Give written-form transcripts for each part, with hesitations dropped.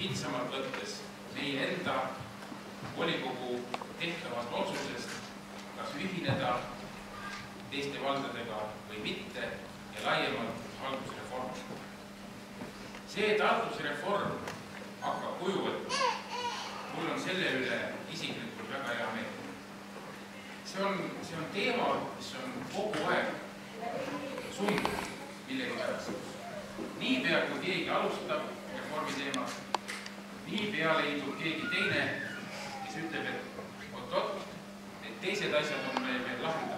kitsamalt võttes meie enda volikogu tehtavast otsusest, kas ühineda teiste valdadega või mitte ja laiemalt haldusreform. See, et haldusreform hakkab kuju võtma, mul on selle üle isiklikult väga hea meel. See on teema, mis on kogu aeg sundunud millegi pärast. Niipea, kui keegi alustab reformi teemat, niipea leidub keegi teine, kes ütleb, et oot-oot, et teised asjad on meil veel lahendavad.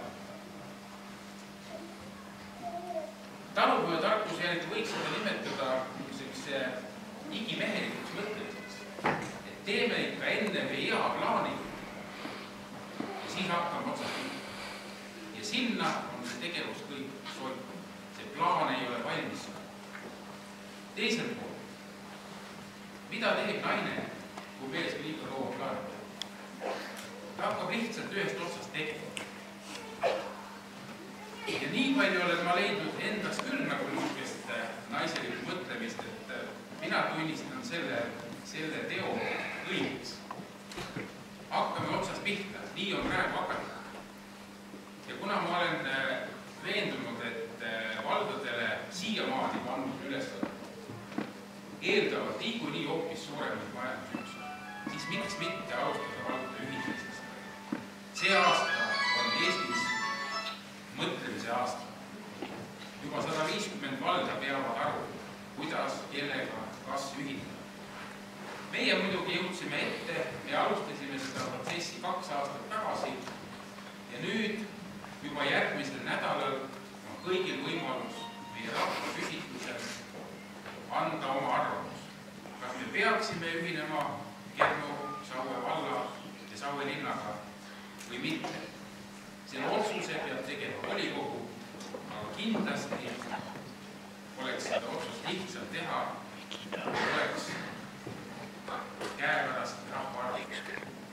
Talupojatarkuse järgi võiks seda nimetada igimehelikuks mõtlemiseks, et teeme ikka enne või hea plaani ja siis hakkame otsast. Ja sinna on see tegevus kõik soitud. See plaan ei ole valmis. Teiselt poolt, mida teeb naine, kui mees liiga looma plaanib? Ta hakkab lihtsalt ühest otsast tegema. Ja nii palju olen ma leidnud endas küll nagu niisugust naiselikku mõtlemist, et mina tunnistan selle teo õigeks. Hakkame otsast pihta, nii on praegu hakata. Ja kuna ma olen veendunud, et valdadele siiamaani pandud ülesanded eeldavad niikuinii hoopis suuremaid majandusüksusi, siis miks mitte alustada valdade ühinemisest? See aasta on Eestis mõtlemise aasta. Juba 150 valda peavad aru, kuidas, kellega, kas ühineda. Meie muidugi jõudsime ette, me alustasime seda protsessi 2 aastat tagasi ja nüüd juba järgmisel nädalal on kõigil võimalus meie rahvaküsitlusel anda oma arvamus. Kas me peaksime ühinema Kernu, Saue valla ja Saue linnaga või mitte? Selle otsuse peab tegema volikogu, aga kindlasti oleks seda otsust lihtsalt teha, oleks käepärast rahva arvamus.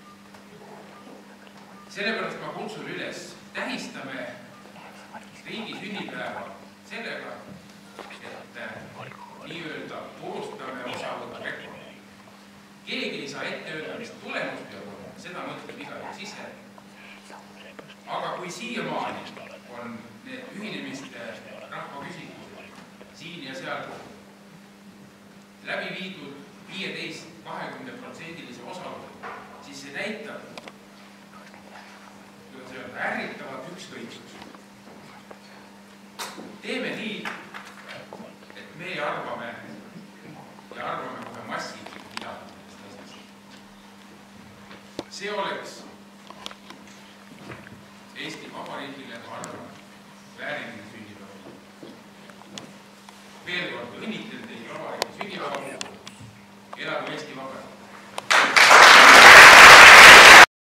Sellepärast ma kutsun üles, tähistame riigi sünnipäeva sellega, et nii-öelda tunnustame osavõtu rekordi. Keegi ei saa ette öelda, mis tulemus peab olema, seda mõtleb igaüks ise. Aga kui siiamaani on need ühinemiste rahvaküsitlused siin ja seal läbi viidud 15-20% osalusega, siis see näitab, kuidas öelda, ärritavad ükskõiksus. Teeme nii, et me arvame ja arvame kohe massiliselt midagi. See oleks Eesti Vabariigile arvan vääriline sünnipäev. Veel kord õnnitlen teid Vabariigi sünnipäeva. Elagu Eesti